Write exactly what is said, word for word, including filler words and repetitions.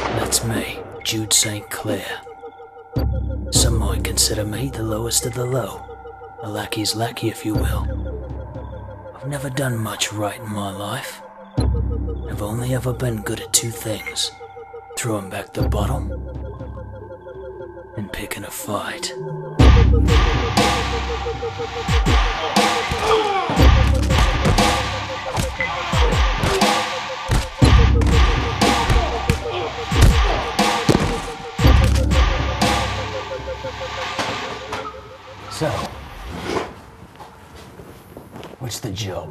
That's me, Jude Saint Clere. Some might consider me the lowest of the low, a Lackey's Lackey if you will. I've never done much right in my life. I've only ever been good at two things: throwing back the bottle and picking a fight. So, what's the job?